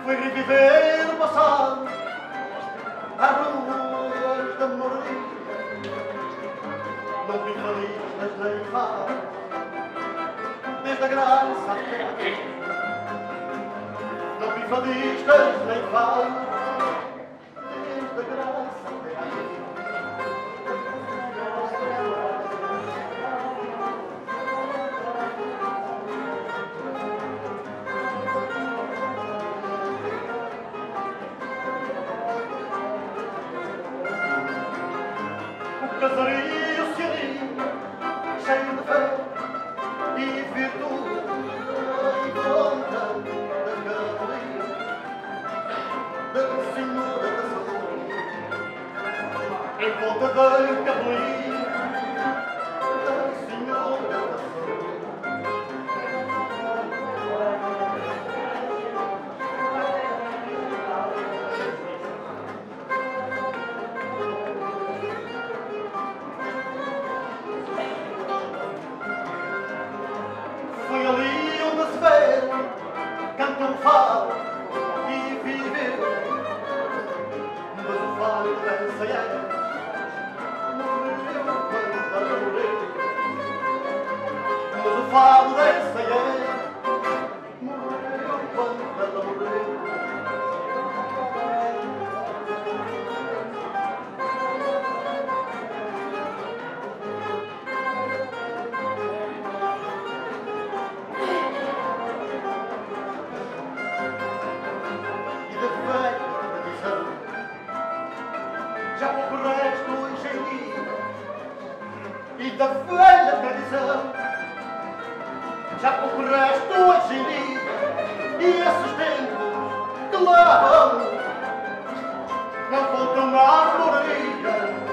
Foi reviver o passado às ruas da memoria. Não vi falistas nem fadas, desde a graça até aqui. Não vi fadistas nem fadas, desde a graça até aqui. O casario se alinha, cheio de fé e virtude, em volta da cadeia da Senhora da Saúde, em volta da cadeia da Senhora da Saúde. Foi ali onde se vê, canta um fado e viveu. Mas o fado dessa morreu quando ela morreu. Mas o fado dessa morreu quando ela morreu. Já pouco resto hoje em dia, e da velha tradição, já pouco resto hoje em dia, e esses tempos que lá vão, não voltam à harmonia.